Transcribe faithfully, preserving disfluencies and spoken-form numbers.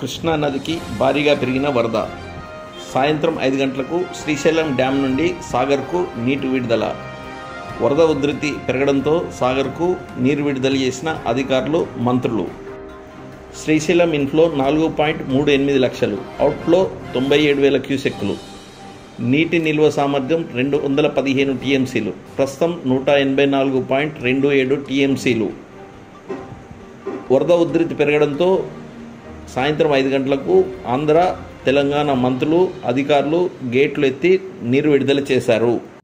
కృష్ణా నదికి భారీగా పెరిగిన వరద. సాయంత్రం ఐదు గంటలకు శ్రీశైలం డ్యాం నుండి సాగర్కు నీటి విడుదల. వరద ఉధృతి పెరగడంతో సాగర్కు నీరు విడుదల చేసిన అధికారులు, మంత్రులు. శ్రీశైలం ఇన్ఫ్లో నాలుగు పాయింట్ మూడు ఎనిమిది లక్షలు, అవుట్ఫ్లో తొంభై ఏడు వేల క్యూసెక్కులు. నీటి నిల్వ సామర్థ్యం రెండు వందల పదిహేను టీఎంసీలు. ప్రస్తుతం నూట ఎనభై నాలుగు పాయింట్ రెండు ఏడు టీఎంసీలు. వరద ఉధృతి పెరగడంతో సాయంత్రం ఐదు గంటలకు ఆంధ్ర, తెలంగాణ మంత్రులు, అధికారులు గేట్లు ఎత్తి నీరు విడుదల చేశారు.